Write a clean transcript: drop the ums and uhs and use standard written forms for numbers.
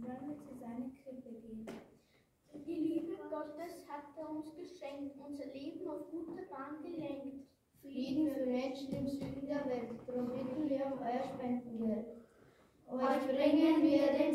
wollen wir zu seiner Krippe gehen. Die Liebe Gottes hat er uns geschenkt, unser Leben auf gute Bahn gelenkt. Frieden für Menschen im Süden der Welt, darum bitten wir um euer Spendengeld. Euch bringen wir den